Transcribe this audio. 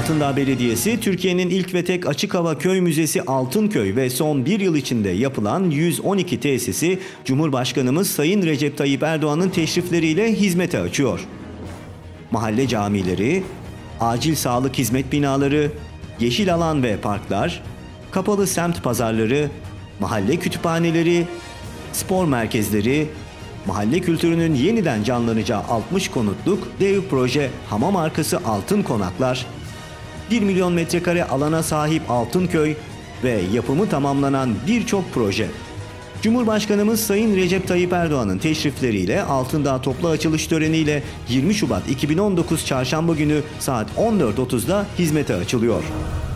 Altındağ Belediyesi, Türkiye'nin ilk ve tek açık hava köy müzesi Altınköy ve son bir yıl içinde yapılan 112 tesisi Cumhurbaşkanımız Sayın Recep Tayyip Erdoğan'ın teşrifleriyle hizmete açıyor. Mahalle camileri, acil sağlık hizmet binaları, yeşil alan ve parklar, kapalı semt pazarları, mahalle kütüphaneleri, spor merkezleri, mahalle kültürünün yeniden canlanacağı 60 konutluk dev proje hamam arkası altın konaklar, 1 milyon metrekare alana sahip Altınköy ve yapımı tamamlanan birçok proje. Cumhurbaşkanımız Sayın Recep Tayyip Erdoğan'ın teşrifleriyle Altındağ toplu açılış töreniyle 20 Şubat 2019 Çarşamba günü saat 14.30'da hizmete açılıyor.